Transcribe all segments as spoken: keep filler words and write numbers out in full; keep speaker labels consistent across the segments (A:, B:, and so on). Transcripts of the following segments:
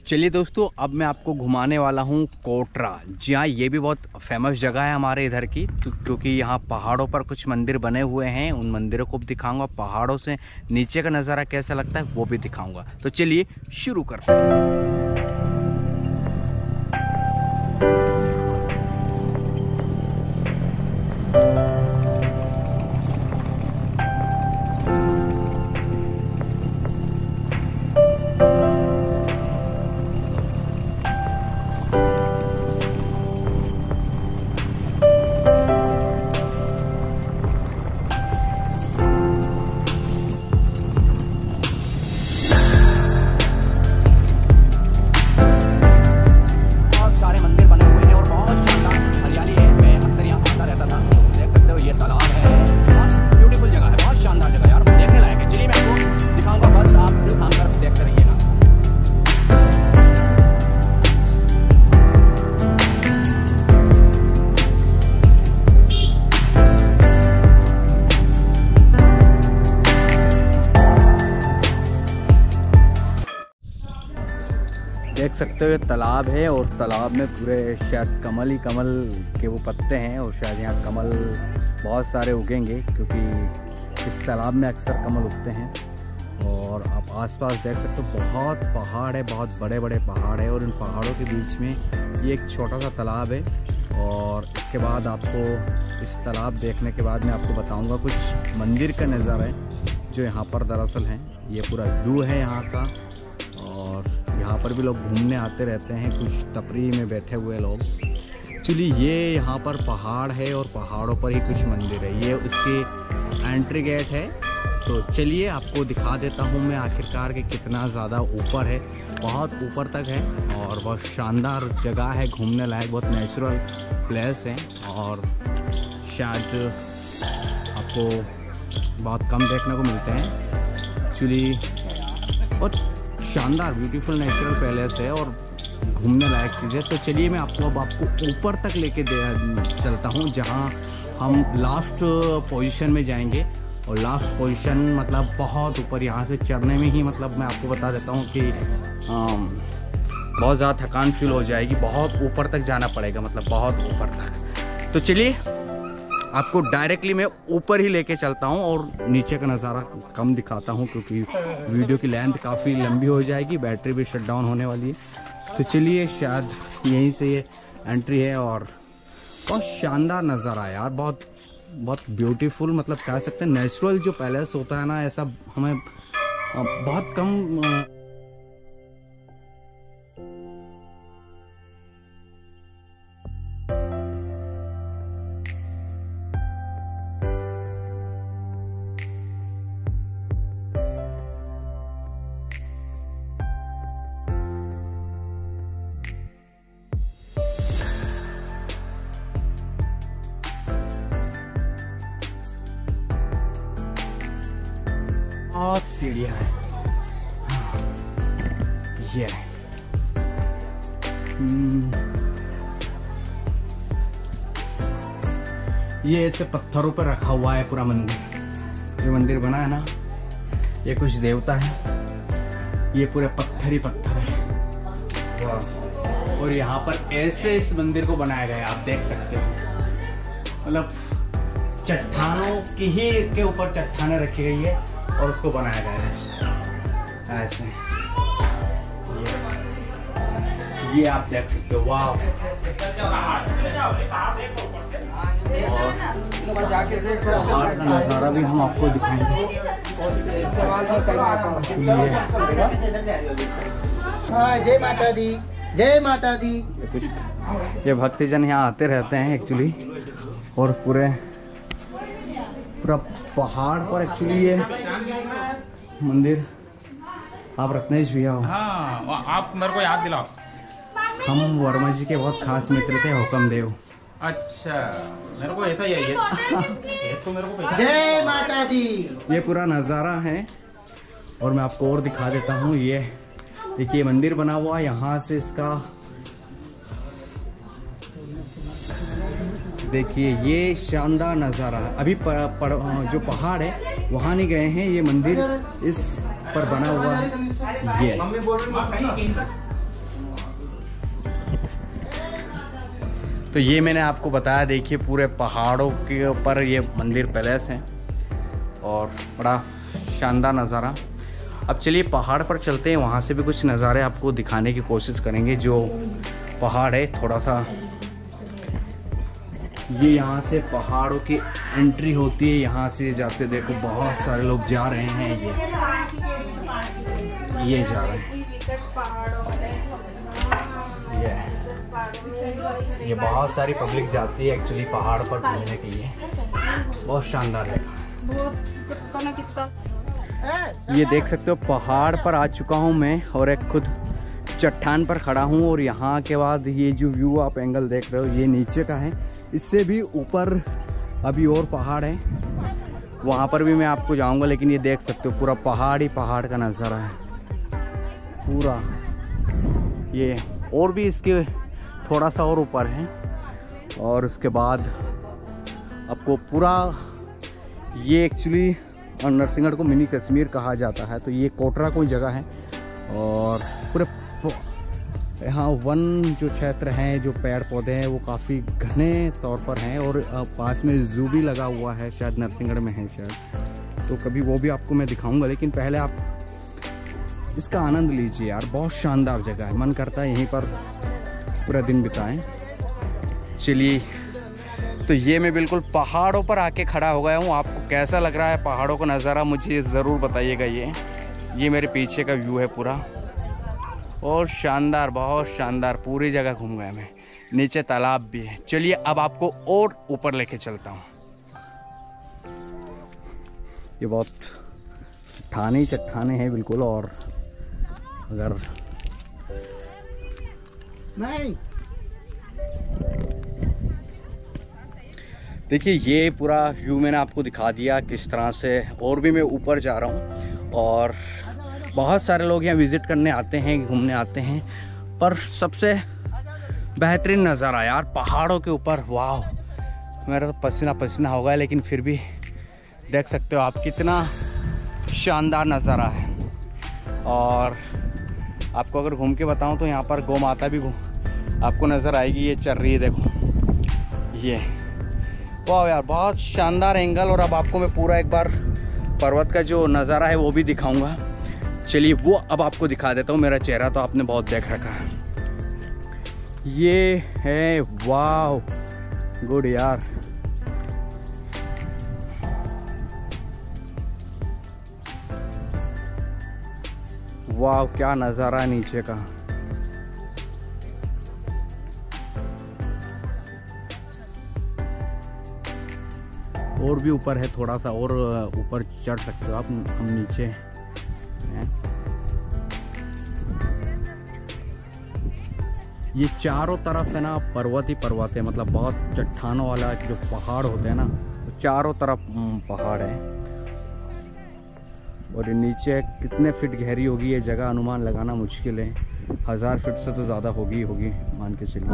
A: चलिए दोस्तों, अब मैं आपको घुमाने वाला हूँ कोटरा। जी हाँ, ये भी बहुत फेमस जगह है हमारे इधर की, क्योंकि यहाँ पहाड़ों पर कुछ मंदिर बने हुए हैं। उन मंदिरों को भी दिखाऊंगा, पहाड़ों से नीचे का नज़ारा कैसा लगता है वो भी दिखाऊंगा। तो चलिए शुरू करते हैं। देख सकते हो ये तालाब है, और तालाब में पूरे शायद कमल ही कमल के वो पत्ते हैं, और शायद यहाँ कमल बहुत सारे उगेंगे क्योंकि इस तालाब में अक्सर कमल उगते हैं। और आप आसपास देख सकते हो बहुत पहाड़ है, बहुत बड़े बड़े पहाड़ है, और इन पहाड़ों के बीच में ये एक छोटा सा तालाब है। और इसके बाद आपको इस तालाब देखने के बाद मैं आपको बताऊँगा कुछ मंदिर का नज़ारा है जो यहाँ पर दरअसल है। ये पूरा व्यू है यहाँ का, और यहाँ पर भी लोग घूमने आते रहते हैं, कुछ तफरीह में बैठे हुए लोग। एक्चुअली ये यहाँ पर पहाड़ है और पहाड़ों पर ही कुछ मंदिर है। ये उसकी एंट्री गेट है। तो चलिए आपको दिखा देता हूँ मैं आखिरकार कि कितना ज़्यादा ऊपर है। बहुत ऊपर तक है और बहुत शानदार जगह है, घूमने लायक, बहुत नेचुरल प्लेस है, और शायद आपको बहुत कम देखने को मिलते हैं। एक्चुअली बहुत शानदार ब्यूटीफुल नेचुरल पैलेस है और घूमने लायक चीज़ है। तो चलिए मैं आपको अब आपको ऊपर तक लेके चलता हूँ, जहाँ हम लास्ट पोजीशन में जाएंगे। और लास्ट पोजीशन मतलब बहुत ऊपर, यहाँ से चढ़ने में ही मतलब मैं आपको बता देता हूँ कि बहुत ज़्यादा थकान फील हो जाएगी। बहुत वीडियो तक जाना पड़ेगा, मतलब बहुत ऊपर तक। तो चलिए आपको डायरेक्टली मैं ऊपर ही लेके चलता हूँ, और नीचे का नज़ारा कम दिखाता हूँ क्योंकि वीडियो की लेंथ काफ़ी लंबी हो जाएगी, बैटरी भी शट डाउन होने वाली है। तो चलिए, शायद यहीं से ये एंट्री है, और बहुत शानदार नज़ारा है यार, बहुत बहुत ब्यूटीफुल, मतलब कह सकते हैं नेचुरल जो पैलेस होता है ना, ऐसा हमें बहुत कम बहुत सीढ़ियाँ है। ये ये ऐसे पत्थरों पर रखा हुआ है पूरा मंदिर। जो मंदिर बना है ना, ये कुछ देवता है, ये पूरे पत्थर ही पत्थर है। और यहाँ पर ऐसे इस मंदिर को बनाया गया है, आप देख सकते हो, मतलब चट्टानों की ही के ऊपर चट्टानें रखी गई है और उसको बनाया गया है ऐसे। ये, ये आप देख सकते हो, वाह। पहाड़ का नज़ारा भी हम आपको दिखाएंगे।
B: जय माता दी, जय माता दी।
A: ये कुछ ये भक्तजन यहाँ आते रहते हैं एक्चुअली, और पूरे पूरा पहाड़ पर एक्चुअली ये मंदिर। आप रत्नेश भैया हो?
C: हाँ, आप मेरे को याद दिलाओ।
A: हम वर्मा जी के बहुत खास मित्र थे, हुक्म देव।
C: अच्छा, मेरे को ऐसा ही है ये तो मेरे को।
B: जय माता दी।
A: ये पूरा नज़ारा है, और मैं आपको और दिखा देता हूँ। ये देखिए मंदिर बना हुआ है, यहाँ से इसका देखिए ये शानदार नज़ारा है। अभी प, पर, जो पहाड़ है वहाँ नहीं गए हैं, ये मंदिर इस पर बना हुआ है। ये तो ये मैंने आपको बताया, देखिए पूरे पहाड़ों के ऊपर ये मंदिर पैलेस है और बड़ा शानदार नज़ारा। अब चलिए पहाड़ पर चलते हैं, वहाँ से भी कुछ नज़ारे आपको दिखाने की कोशिश करेंगे। जो पहाड़ है थोड़ा सा, ये यहाँ से पहाड़ों की एंट्री होती है, यहाँ से जाते देखो बहुत सारे लोग जा रहे हैं। ये ये जा रहे हैं, ये ये बहुत सारी पब्लिक जाती है एक्चुअली पहाड़ पर घूमने के लिए। बहुत शानदार है। ये देख सकते हो पहाड़ पर आ चुका हूँ मैं और एक खुद चट्टान पर खड़ा हूँ। और यहाँ के बाद ये जो व्यू आप एंगल देख रहे हो ये नीचे का है, इससे भी ऊपर अभी और पहाड़ है, वहाँ पर भी मैं आपको जाऊँगा। लेकिन ये देख सकते हो पूरा पहाड़ ही पहाड़ का नज़ारा है पूरा। ये और भी इसके थोड़ा सा और ऊपर है और उसके बाद आपको पूरा, ये एक्चुअली नरसिंहगढ़ को मिनी कश्मीर कहा जाता है। तो ये कोटरा कोई जगह है और पूरे यहाँ वन जो क्षेत्र हैं, जो पेड़ पौधे हैं वो काफ़ी घने तौर पर हैं। और पास में जू भी लगा हुआ है, शायद नरसिंहगढ़ में है शायद, तो कभी वो भी आपको मैं दिखाऊंगा। लेकिन पहले आप इसका आनंद लीजिए यार, बहुत शानदार जगह है, मन करता है यहीं पर पूरा दिन बिताएं। चलिए, तो ये मैं बिल्कुल पहाड़ों पर आके खड़ा हो गया हूँ। आपको कैसा लग रहा है पहाड़ों का नज़ारा मुझे ज़रूर बताइएगा। ये ये मेरे पीछे का व्यू है पूरा, और शानदार, बहुत शानदार। पूरी जगह घूम गया मैं, नीचे तालाब भी है। चलिए अब आपको और ऊपर लेके चलता हूँ। ये बहुत चट्टाने चट्टाने हैं बिल्कुल। और अगर
B: नहीं
A: देखिए ये पूरा व्यू मैंने आपको दिखा दिया किस तरह से। और भी मैं ऊपर जा रहा हूँ और बहुत सारे लोग यहाँ विज़िट करने आते हैं, घूमने आते हैं। पर सबसे बेहतरीन नज़ारा यार पहाड़ों के ऊपर, वाह, मेरा तो पसीना पसीना हो गया। लेकिन फिर भी देख सकते हो आप कितना शानदार नज़ारा है। और आपको अगर घूम के बताऊं तो यहाँ पर गौ माता भी आपको नज़र आएगी, ये चल रही है, देखो ये। वाह यार बहुत शानदार एंगल। और अब आपको मैं पूरा एक बार पर्वत का जो नज़ारा है वो भी दिखाऊंगा। चलिए वो अब आपको दिखा देता हूँ। मेरा चेहरा तो आपने बहुत देख रखा है। ये है, वाह गुड यार। वाह क्या नज़ारा है नीचे का। और भी ऊपर है, थोड़ा सा और ऊपर चढ़ सकते हो आप। हम नीचे हैं। ये चारों तरफ है ना पर्वत ही पर्वत है, मतलब बहुत चट्टानों वाला जो पहाड़ होते हैं ना, तो चारों तरफ पहाड़ है। और ये नीचे कितने फीट गहरी होगी ये जगह अनुमान लगाना मुश्किल है। हज़ार फीट से तो ज़्यादा होगी होगी मान के चलिए।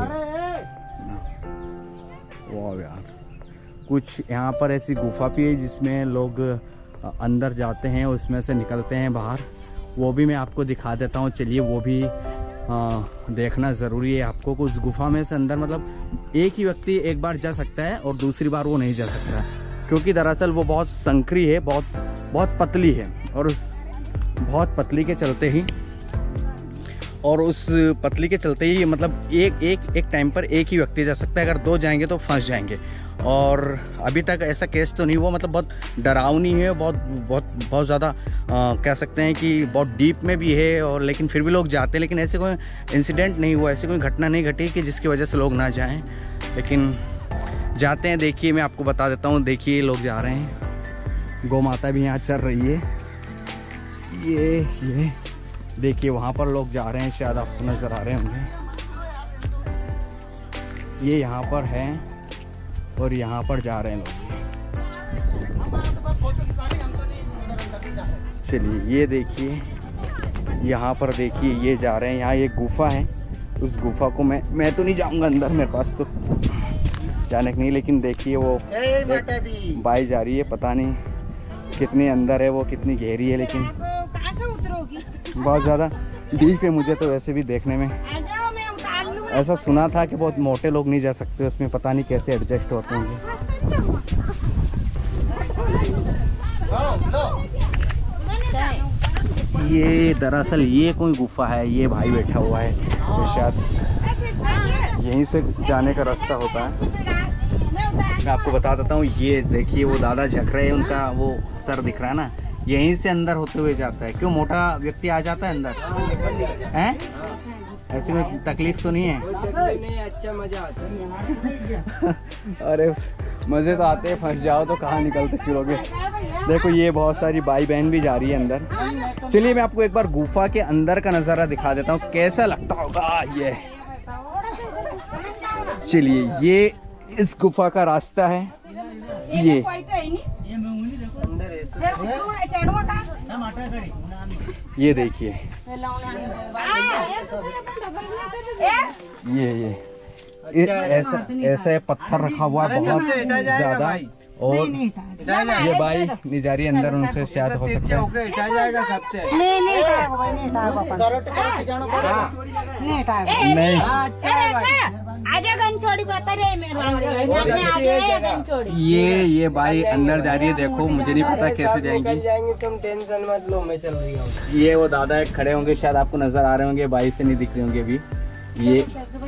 A: वाह यार, कुछ यहाँ पर ऐसी गुफा भी है जिसमें लोग अंदर जाते हैं, उसमें से निकलते हैं बाहर। वो भी मैं आपको दिखा देता हूँ। चलिए वो भी आ, देखना ज़रूरी है आपको। उस गुफा में से अंदर मतलब एक ही व्यक्ति एक बार जा सकता है और दूसरी बार वो नहीं जा सकता, क्योंकि दरअसल वो बहुत संकरी है, बहुत बहुत पतली है। और उस बहुत पतली के चलते ही और उस पतली के चलते ही मतलब एक एक एक टाइम पर एक ही व्यक्ति जा सकता है। अगर दो जाएंगे तो फंस जाएंगे। और अभी तक ऐसा केस तो नहीं हुआ, मतलब बहुत डरावनी है, बहुत बहुत बहुत ज़्यादा कह सकते हैं कि बहुत डीप में भी है। और लेकिन फिर भी लोग जाते हैं। लेकिन ऐसे कोई इंसिडेंट नहीं हुआ, ऐसी कोई घटना नहीं घटी कि जिसकी वजह से लोग ना जाएं, लेकिन जाते हैं। देखिए मैं आपको बता देता हूँ, देखिए लोग जा रहे हैं, गौ माता भी यहाँ चल रही है। ये ये देखिए वहाँ पर लोग जा रहे हैं, शायद आपको नज़र आ रहे होंगे। ये यहाँ पर है और यहाँ पर जा रहे हैं लोग। चलिए ये देखिए यहाँ पर देखिए ये जा रहे हैं। यहाँ एक गुफा है, उस गुफा को मैं मैं तो नहीं जाऊँगा अंदर, मेरे पास तो जाने की नहीं। लेकिन देखिए वो बाई जा रही है, पता नहीं कितनी अंदर है वो, कितनी गहरी है, लेकिन बहुत ज़्यादा डीप है। मुझे तो वैसे भी देखने में ऐसा सुना था कि बहुत मोटे लोग नहीं जा सकते उसमें, पता नहीं कैसे एडजस्ट होते होंगे। ये दरअसल ये कोई गुफा है, ये भाई बैठा हुआ है, ये शायद यहीं से जाने का रास्ता होता है। मैं आपको बता देता हूँ, ये देखिए वो दादा झक रहे हैं, उनका वो सर दिख रहा है ना, यहीं से अंदर होते हुए जाता है। क्यों, मोटा व्यक्ति आ जाता है अंदर हैं? ऐसे में तकलीफ तो नहीं है?
B: नहीं, अच्छा मजा आता है।
A: अरे मज़े तो आते हैं, फंस जाओ तो कहाँ निकलते फिरोगे। देखो ये बहुत सारी भाई बहन भी जा रही है अंदर। चलिए मैं आपको एक बार गुफा के अंदर का नज़ारा दिखा देता हूँ, कैसा लगता होगा ये। चलिए ये इस गुफा का रास्ता है, ये ये देखिए, ये ये ये ऐसा ऐसा है, पत्थर रखा हुआ बहुत ज्यादा, और ये भाई नहीं जा रही अंदर, उनसे शायद हो सकता है
B: नहीं नहीं
A: ये ये भाई अंदर जा रही है। देखो मुझे नहीं पता कैसे जाएंगी,
B: जाएंगे तुम टेंशन मत लो, मैं चल रही हूँ।
A: ये वो दादा एक खड़े होंगे, शायद आपको नजर आ रहे होंगे, भाई से नहीं दिख रहे होंगे अभी। ये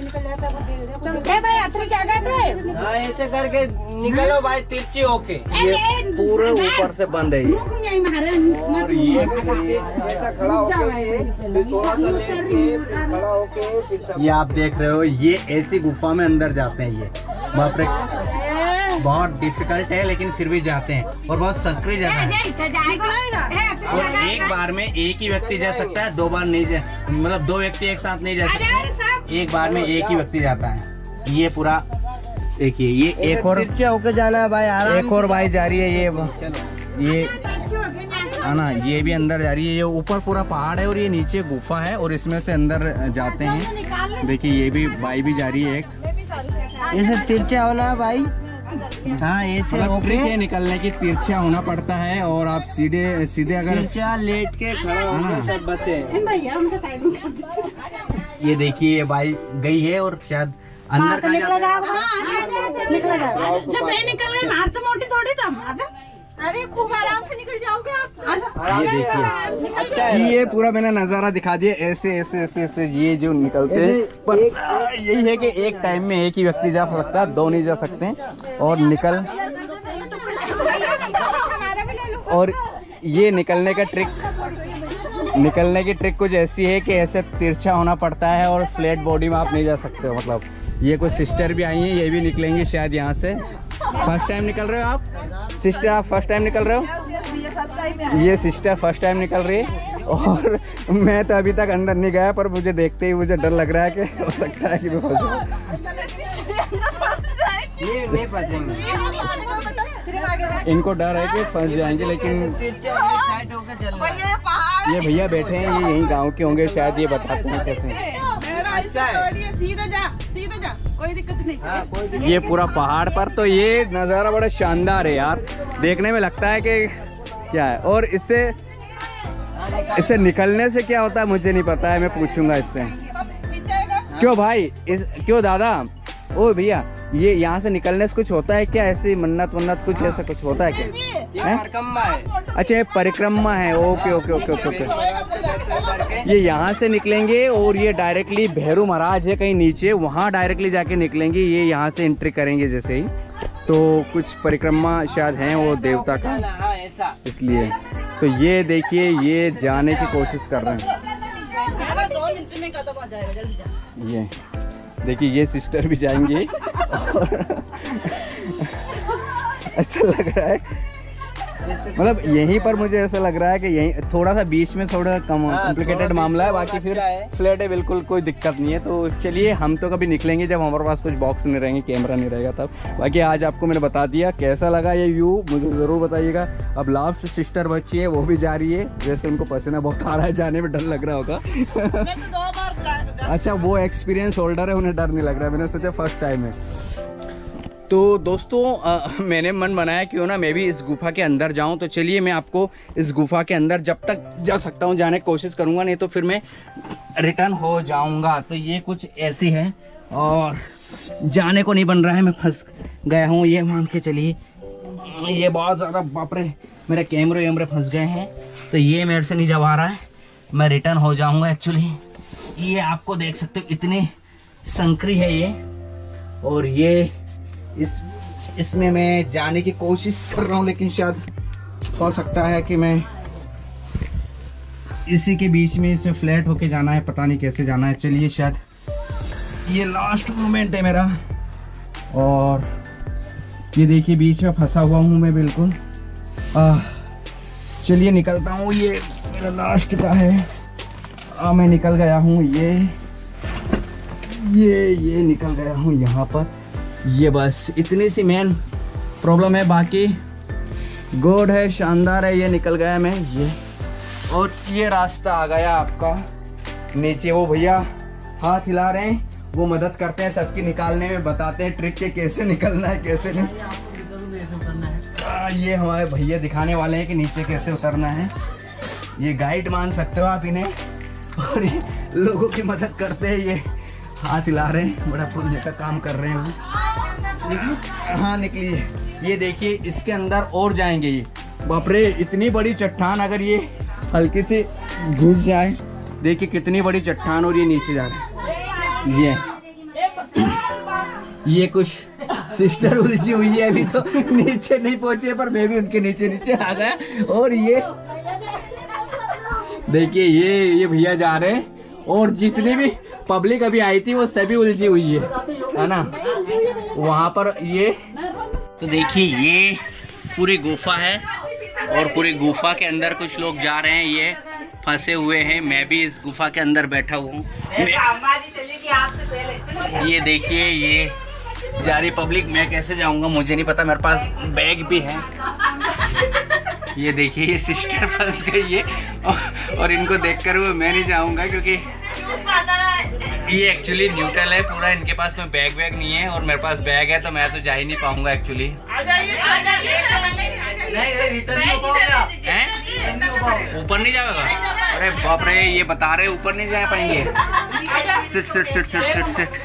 B: हाँ ऐसे करके निकलो भाई, तिरछी होके।
A: ये पूरे ऊपर से बंद है ये, और ये
B: ऐसा खड़ा होके फिर थोड़ा सा लेके फिर खड़ा होके फिर सब।
A: ये आप देख रहे हो, ये ऐसी गुफा में अंदर जाते हैं। ये बाप रे, बहुत डिफिकल्ट है लेकिन फिर भी जाते हैं, और बहुत संकरी जगह है, और एक बार में एक ही व्यक्ति जा सकता है, दो बार नहीं जा, मतलब दो व्यक्ति एक साथ नहीं जा सकते, एक बार में एक ही व्यक्ति जाता है। ये पूरा देखिए, ये एक और
B: तिरछे होके जाना है भाई, आराम।
A: एक और भाई जा रही है, ये ये है ना, ये भी अंदर जा रही है। ये ऊपर पूरा पहाड़ है और ये नीचे गुफा है, और इसमें से अंदर जाते हैं। देखिए ये भी भाई भी जा रही है एक।
B: ऐसे तिरछा होना है भाई, हाँ ऐसे
A: ट्रिक है निकलने की, तिरछा होना पड़ता है, और आप सीधे सीधे अगर
B: तिरछा लेट के खड़ा होके सब बचे।
A: ये देखिए ये भाई गई है, और शायद अंदर का
D: अरे खूब आराम से निकल जाओगे आप।
A: ये देखिए, अच्छा ये पूरा मैंने नजारा दिखा दिया, ऐसे ऐसे ऐसे ऐसे ये जो निकलते हैं, पर यही है कि एक टाइम में एक ही व्यक्ति जा सकता है, दो नहीं जा सकते हैं। और निकल और ये निकलने का ट्रिक निकलने की ट्रिक कुछ ऐसी है कि ऐसे तिरछा होना पड़ता है, और फ्लैट बॉडी में आप नहीं जा सकते हो। मतलब ये कुछ सिस्टर भी आई हैं, ये भी निकलेंगी शायद यहाँ से। फर्स्ट टाइम निकल रहे हो आप सिस्टर? आप फर्स्ट टाइम निकल रहे हो? ये सिस्टर फर्स्ट टाइम निकल रही है, और मैं तो अभी तक अंदर नहीं गया, पर मुझे देखते ही मुझे डर लग रहा है कि हो सकता है कि मैं फंस जाऊं। इनको डर है कि फंस जाएंगे, लेकिन ये भैया बैठे हैं, ये यहीं गांव के होंगे शायद, ये बताते हैं कैसे।
D: सीधा जा, सीधा जा, कोई दिक्कत नहीं।
A: ये पूरा पहाड़ पर, तो ये नज़ारा बड़ा शानदार है यार, देखने में लगता है कि क्या है। और इससे इससे निकलने से क्या होता है मुझे नहीं पता है, मैं पूछूंगा इससे। क्यों भाई, इस क्यों दादा, ओ भैया, ये यहाँ से निकलने से कुछ होता है क्या? ऐसी मन्नत वन्नत कुछ ऐसा कुछ होता है क्या?
B: परिक्रमा है।
A: अच्छा ये परिक्रमा है, okay okay okay okay okay. ये यहाँ से निकलेंगे, और ये डायरेक्टली भैरू महाराज है कहीं नीचे, वहाँ डायरेक्टली जाके निकलेंगे। ये यहाँ से एंट्री करेंगे जैसे ही, तो कुछ परिक्रमा शायद हैं वो देवता का, इसलिए। तो ये देखिए, ये जाने की कोशिश कर रहे हैं। ये देखिए, ये सिस्टर भी जाएंगी, और ऐसा लग रहा है, मतलब यहीं पर मुझे ऐसा लग रहा है कि यहीं थोड़ा सा बीच में थोड़ा कम कॉम्प्लिकेटेड मामला है, बाकी फिर फ्लैट है, बिल्कुल कोई दिक्कत नहीं है। तो चलिए हम तो कभी निकलेंगे जब हमारे पास कुछ बॉक्स नहीं रहेंगे, कैमरा नहीं रहेगा तब। बाकी आज आपको मैंने बता दिया, कैसा लगा ये व्यू मुझे ज़रूर बताइएगा। अब लास्ट सिस्टर बच्ची है, वो भी जा रही है, जैसे उनको पसीना बहुत आ रहा है, जाने में डर लग रहा होगा। अच्छा वो एक्सपीरियंस होल्डर है, उन्हें डर नहीं लग रहा, मैंने सोचा फर्स्ट टाइम है। तो दोस्तों आ, मैंने मन बनाया क्यों ना मैं भी इस गुफा के अंदर जाऊं। तो चलिए मैं आपको इस गुफा के अंदर जब तक जा सकता हूं जाने की कोशिश करूंगा, नहीं तो फिर मैं रिटर्न हो जाऊंगा। तो ये कुछ ऐसी है और जाने को नहीं बन रहा है, मैं फंस गया हूँ। ये मान के चलिए ये बहुत ज़्यादा, बाप रे, मेरे कैमरे वैमरे फंस गए हैं। तो ये मेरे से नहीं जवा रहा है, मैं रिटर्न हो जाऊँगा। एक्चुअली ये आपको देख सकते हो इतनी संकरी है ये, और ये इस इसमें मैं जाने की कोशिश कर रहा हूँ, लेकिन शायद हो सकता है कि मैं इसी के बीच में इसमें फ्लैट होके जाना है, पता नहीं कैसे जाना है। चलिए शायद ये लास्ट मोमेंट है मेरा, और ये देखिए बीच में फंसा हुआ हूँ मैं बिल्कुल। चलिए निकलता हूँ, ये मेरा लास्ट का है। आ, मैं निकल गया हूँ, ये ये ये निकल गया हूँ यहाँ पर। ये बस इतनी सी मेन प्रॉब्लम है, बाकी गुड है, शानदार है। ये निकल गया मैं, ये और ये रास्ता आ गया आपका नीचे। वो भैया हाथ हिला रहे हैं, वो मदद करते हैं सबकी निकालने में, बताते हैं ट्रिक के कैसे निकलना है कैसे नहीं। आ, ये हमारे भैया दिखाने वाले हैं कि नीचे कैसे उतरना है। ये गाइड मान सकते हो आप इन्हें, और ये लोगों की मदद करते हैं। ये हाथ हिला रहे हैं, बड़ा पुण्य का काम कर रहे हैं वो। हाँ निकलिए, ये देखिए इसके अंदर और जाएंगे। ये बाप रे, इतनी बड़ी चट्टान, अगर ये हल्की से घुस जाए, देखिए कितनी बड़ी चट्टान, और ये नीचे जा रहे हैं। ये ये कुछ सिस्टर उलझी हुई है, अभी तो नीचे नहीं पहुंचे, पर मैं भी उनके नीचे नीचे आ गया। और ये देखिए ये ये भैया जा रहे हैं, और जितनी भी पब्लिक अभी आई थी वो सभी उलझी हुई है, है ना वहाँ पर। ये तो देखिए ये पूरी गुफा है, और पूरी गुफा के अंदर कुछ लोग जा रहे हैं, ये फंसे हुए हैं। मैं भी इस गुफा के अंदर बैठा हुआ हूँ। ये देखिए ये जा रही पब्लिक, मैं कैसे जाऊँगा मुझे नहीं पता, मेरे पास बैग भी है। ये देखिए ये सिस्टर फंस गई है, और, और इनको देखकर हुए मैं नहीं जाऊँगा, क्योंकि ये एक्चुअली न्यूट्रल है पूरा, इनके पास कोई बैग वैग नहीं है, और मेरे पास बैग है, तो मैं तो जा ही नहीं पाऊंगा एक्चुअली। ऊपर नहीं जाएगा? अरे बाप रे, ये बता रहे ऊपर नहीं जा पाएंगे। Sit sit sit sit sit sit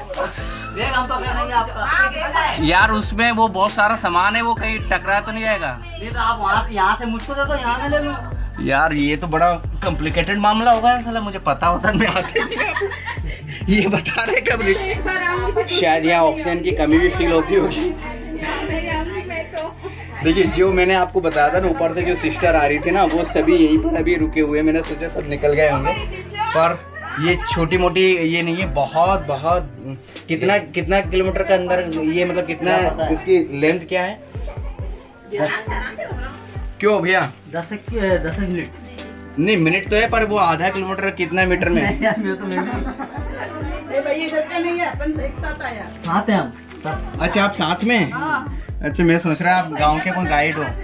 A: यार, उसमें वो बहुत सारा सामान है, वो कहीं टकरा तो नहीं जाएगा? आप यहाँ से मुझको दे दो, यहाँ में ले लो। यार ये तो बड़ा कॉम्प्लिकेटेड मामला होगा साला, मुझे पता होता मैं आते। ये बता रहे कब शायद यहाँ ऑक्सीजन की कमी भी फील होती होगी। देखिए जो मैंने आपको बताया था ना, ऊपर से जो सिस्टर आ रही थी ना, वो सभी यहीं पर अभी रुके हुए। मैंने सोचा सब निकल गए होंगे, पर ये छोटी मोटी ये नहीं है, बहुत बहुत कितना कितना किलोमीटर का अंदर ये, मतलब कितना इसकी लेंथ क्या है? क्यों भैया? दस दस मिनट नहीं, मिनट तो है, पर वो आधा किलोमीटर कितना मीटर में है? साथ हैं हम। अच्छा आप साथ में? अच्छा मैं सोच रहा आप गांव के कोई गाइड हो।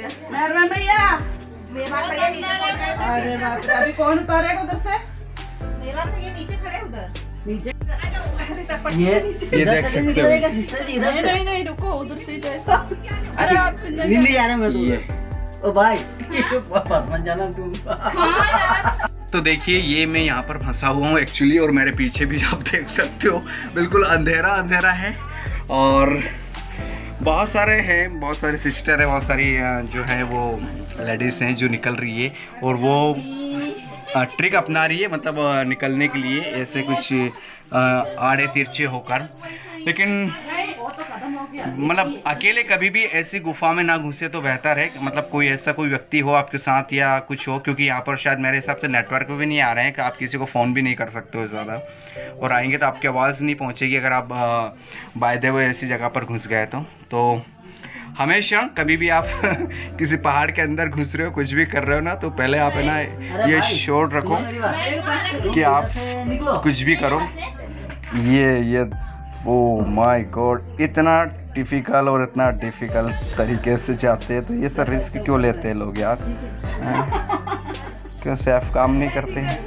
D: अभी कौन उतारेगा उधर से?
E: ये नीचे खड़े उधर नीचे
A: ये ये देख सकते हो।
D: नहीं नहीं नहीं रुको, उधर से जैसा। अरे आप
E: नहीं नहीं यार मैं तो ओ भाई मत जाना तुम।
A: तो देखिए ये मैं यहाँ पर फंसा हुआ हूँ एक्चुअली, और मेरे पीछे भी आप देख सकते हो बिल्कुल अंधेरा अंधेरा है, और बहुत सारे हैं, बहुत सारी सिस्टर है, बहुत सारी जो है वो लेडीज़ हैं जो निकल रही है, और वो ट्रिक अपना रही है, मतलब निकलने के लिए ऐसे कुछ आड़े तिरछे होकर। लेकिन मतलब अकेले कभी भी ऐसी गुफा में ना घुसे तो बेहतर है, मतलब कोई ऐसा कोई व्यक्ति हो आपके साथ या कुछ हो, क्योंकि यहाँ पर शायद मेरे हिसाब से नेटवर्क भी नहीं आ रहे हैं कि आप किसी को फ़ोन भी नहीं कर सकते हो ज़्यादा, और आएंगे तो आपकी आवाज़ नहीं पहुँचेगी अगर आप बाय द वे ऐसी जगह पर घुस गए तो। तो हमेशा कभी भी आप किसी पहाड़ के अंदर घुस रहे हो, कुछ भी कर रहे हो ना, तो पहले आप है ना ये श्योर रखो कि आप कुछ भी करो। ये ये ओ माय गॉड, इतना डिफ़िकल्ट और इतना डिफ़िकल्ट तरीके से जाते हैं, तो ये सब रिस्क क्यों लेते हैं लोग यार? क्यों सेफ काम नहीं करते हैं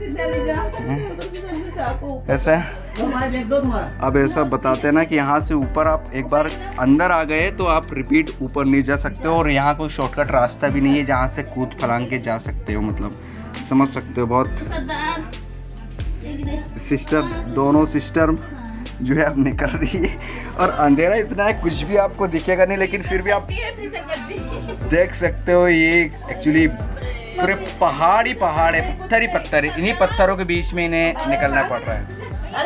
A: ऐसा? अब ऐसा बताते हैं ना कि यहाँ से ऊपर आप एक बार अंदर आ गए तो आप रिपीट ऊपर नहीं जा सकते हो, और यहाँ कोई शॉर्टकट रास्ता भी नहीं है जहाँ से कूद फलांग के जा सकते हो, मतलब समझ सकते हो। बहुत सिस्टर, दोनों सिस्टर जो है अब निकल रही है और अंधेरा इतना है कुछ भी आपको दिखेगा नहीं, लेकिन फिर भी आप देख सकते हो ये एक्चुअली पूरे पहाड़ ही पहाड़ है, पत्थर ही पत्थर है। इन्हीं पत्थरों के बीच में इन्हें निकलना पड़ रहा है।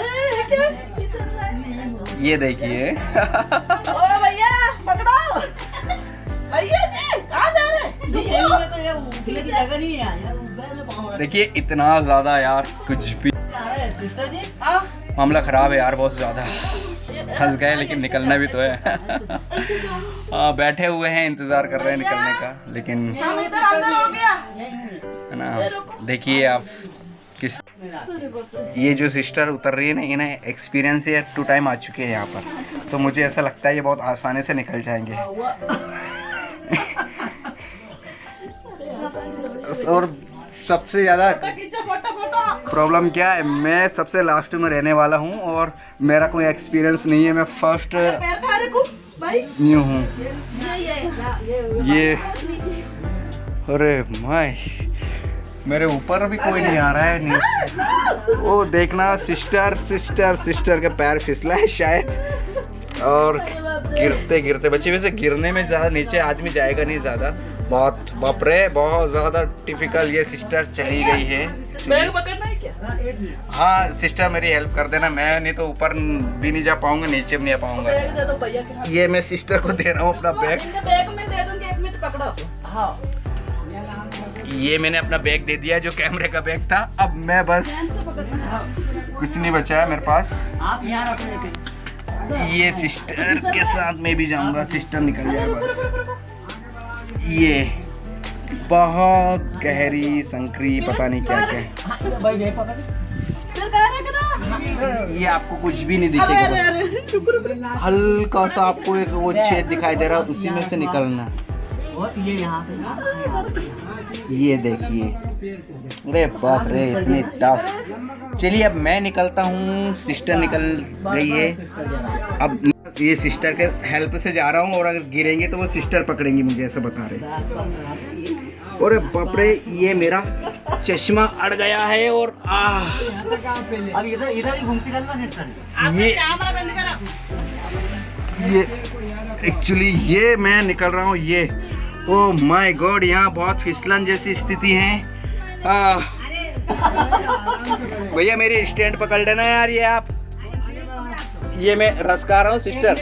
A: ये देखिए
D: भैया पकड़ो भैया जी, कहाँ जा रहे हैं?
A: देखिए इतना ज्यादा यार कुछ भी मामला खराब है यार, बहुत ज्यादा फंस गए, लेकिन निकलना भी तो है। आ, बैठे हुए हैं इंतजार कर रहे हैं निकलने का, लेकिन है ना। देखिए आप किस ये जो सिस्टर उतर रही है ना, इन्हें एक्सपीरियंस है, टू टाइम आ चुके हैं यहाँ पर, तो मुझे ऐसा लगता है ये बहुत आसानी से निकल जाएंगे। और सबसे ज़्यादा प्रॉब्लम क्या है, मैं सबसे लास्ट में रहने वाला हूँ और मेरा कोई एक्सपीरियंस नहीं है, मैं फर्स्ट न्यू हूँ। ये अरे माय, मेरे ऊपर भी कोई नहीं आ रहा है। वो देखना सिस्टर सिस्टर सिस्टर के पैर फिसला है शायद, और गिरते गिरते बच्चे, वैसे गिरने में ज़्यादा नीचे आदमी जाएगा नहीं ज़्यादा, बहुत बाप रे बहुत ज़्यादा टिपिकल। ये सिस्टर चली गई है।
D: बैग पकड़ना है क्या?
A: हाँ सिस्टर मेरी हेल्प कर देना, मैं नहीं तो ऊपर भी नहीं जा पाऊंगा, नीचे भी नहीं आ पाऊंगा।
D: बैग दे दो भैया के हाथ।
A: ये मैं सिस्टर को दे रहा हूँ अपना बैग।
D: बैग में दे दूंगी, एक मिनट पकड़ो। हाँ
A: ये मैंने अपना बैग दे दिया जो कैमरे का बैग था, अब मैं बस कुछ नहीं बचा है मेरे पास।
E: आप यहाँ रखो।
A: ये सिस्टर के साथ मैं भी जाऊंगा, सिस्टर निकल जाए बस। ये बहुत गहरी संकरी पता नहीं क्या क्या, ये आपको कुछ भी नहीं दिखेगा, हल्का सा आपको एक वो छेद दिखाई दे रहा है, उसी में से निकलना।
E: ये यहाँ पे
A: ये देखिए, अरे बाप रे इतने टफ। चलिए अब मैं निकलता हूँ, सिस्टर निकल गई है, अब ये सिस्टर के हेल्प से जा रहा हूँ, और अगर गिरेंगे तो वो सिस्टर पकड़ेंगी मुझे, ऐसा बता रहे। अरे बाप रे ये मेरा चश्मा अड़ गया है, और आ
E: अब इधर इधर ही घूमती रहना।
A: ये ये एक्चुअली ये मैं निकल रहा हूँ, ये ओ माय गॉड यहाँ बहुत फिसलन जैसी स्थिति है। भैया मेरी स्टैंड पकड़ लेना यार, ये आप, ये मैं रसका रहा हूँ सिस्टर।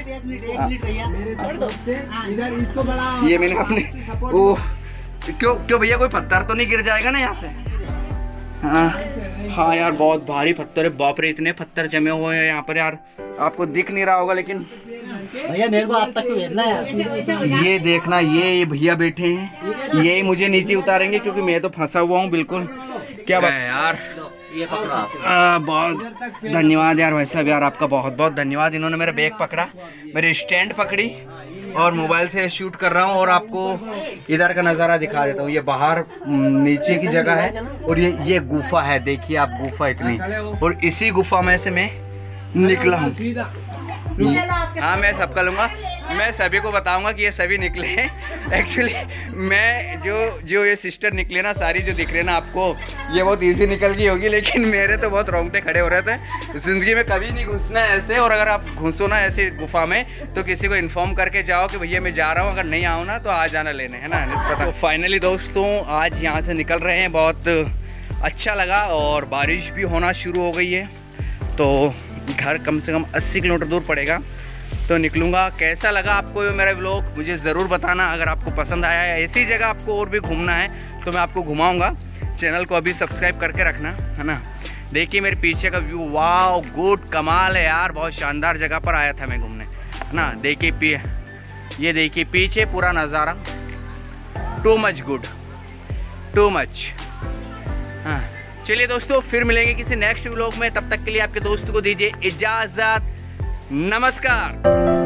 A: ये मैंने अपने ओ क्यों क्यों भैया कोई पत्थर तो नहीं गिर जाएगा ना यहाँ से? हाँ हाँ यार बहुत भारी पत्थर है, बाप रे इतने पत्थर जमे हुए हैं यहाँ पर यार, आपको दिख नहीं रहा होगा लेकिन
E: भैया मेरे को आप तक तो भेजना है।
A: ये देखना, ये ये भैया बैठे हैं, ये मुझे नीचे उतारेंगे क्योंकि मैं तो फंसा हुआ हूँ बिल्कुल। क्या बात है यार,
E: ये पकड़ा
A: आ, बहुत धन्यवाद यार भाई साहब, यार आपका बहुत बहुत धन्यवाद। इन्होंने मेरा बैग पकड़ा, मेरी स्टैंड पकड़ी, और मोबाइल से शूट कर रहा हूँ, और आपको इधर का नज़ारा दिखा देता हूँ। ये बाहर नीचे की जगह है, और ये ये गुफा है, देखिए आप गुफा इतनी, और इसी गुफा में से मैं निकला हूँ। हाँ मैं सबका लूँगा, मैं सभी को बताऊंगा कि ये सभी निकले हैं। एक्चुअली मैं जो जो ये सिस्टर निकले ना सारी जो दिख रहे ना आपको, ये बहुत इजी निकल गई होगी, लेकिन मेरे तो बहुत रोंगटे खड़े हो रहे थे। ज़िंदगी में कभी नहीं घुसना है ऐसे, और अगर आप घुसो ना ऐसे गुफा में तो किसी को इन्फॉर्म करके जाओ कि भैया मैं जा रहा हूँ, अगर नहीं आओ ना तो आ जाना लेने, है ना, नहीं पता। तो फाइनली दोस्तों आज यहाँ से निकल रहे हैं, बहुत अच्छा लगा, और बारिश भी होना शुरू हो गई है, तो घर कम से कम अस्सी किलोमीटर दूर पड़ेगा, तो निकलूँगा। कैसा लगा आपको ये मेरा व्लॉग मुझे ज़रूर बताना। अगर आपको पसंद आया है, ऐसी जगह आपको और भी घूमना है तो मैं आपको घुमाऊँगा। चैनल को अभी सब्सक्राइब करके रखना, है ना। देखिए मेरे पीछे का व्यू, वाह गुड कमाल है यार, बहुत शानदार जगह पर आया था मैं घूमने, है ना। देखिए पी ये देखिए पीछे पूरा नज़ारा, too much good, too much. हाँ चलिए दोस्तों फिर मिलेंगे किसी नेक्स्ट व्लॉग में, तब तक के लिए आपके दोस्त को दीजिए इजाज़त, नमस्कार।